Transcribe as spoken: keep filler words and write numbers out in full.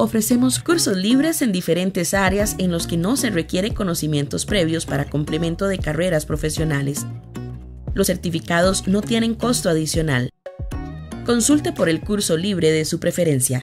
Ofrecemos cursos libres en diferentes áreas en los que no se requiere conocimientos previos para complemento de carreras profesionales. Los certificados no tienen costo adicional. Consulte por el curso libre de su preferencia.